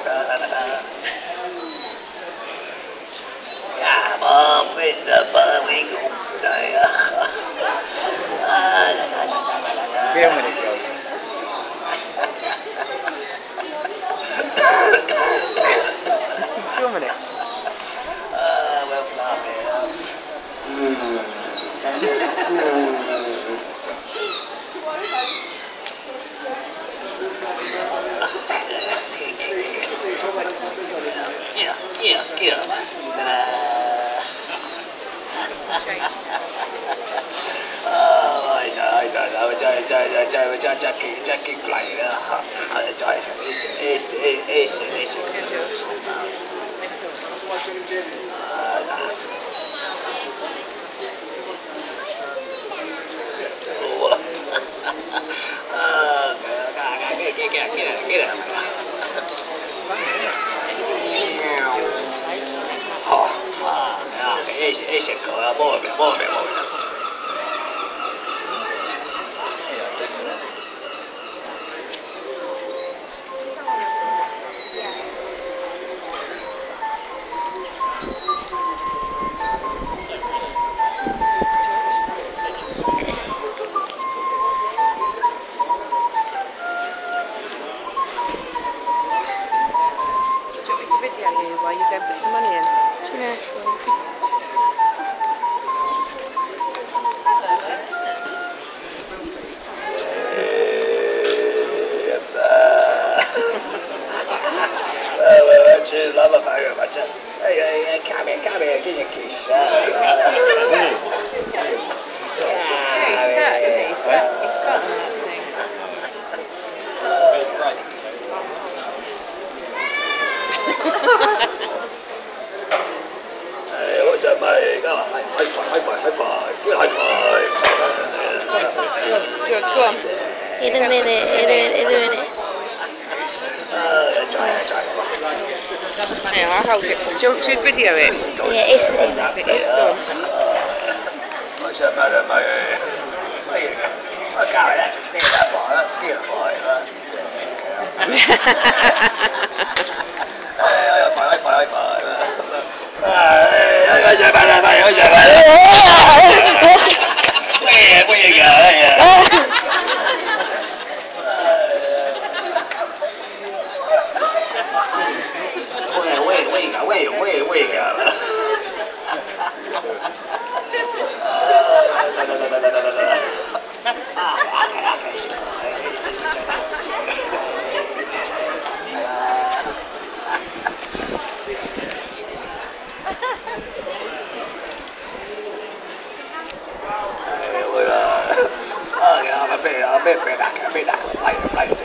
Ja, Mom, with the bubbling there. Filming it, Joe. Filming it. Well, not yeah. Jackie play ei se ole muovia. Video you while you go and put some money in. Yeah, sure. Come here, give you a kiss. Yeah, he's sat, isn't he? He's sat on that thing. What's up, mate? Go on, mate. High five. Good high five. George, go on. In a minute. Yeah, I'll hold it. Do you want to video it? Yeah, it's video. It is done. What's up, mate? There you go. Okay, that's a stand up on it. Beautiful. High five. Where you go? Where you go? I'm a bit back.